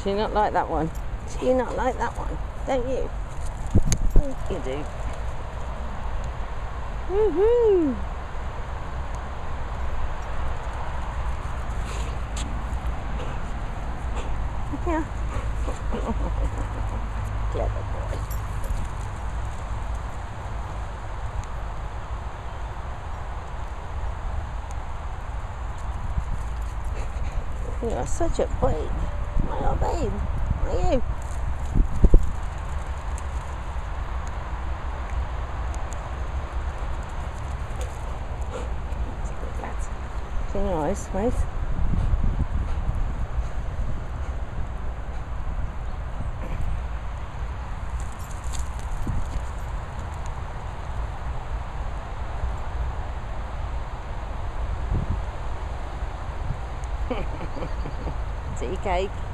Do you not like that one? Do you not like that one? Don't you? You do. Woohoo! Yeah. Clever boy. You are such a babe. My little babe. Are you? Clean your eyes, right? Tea cake.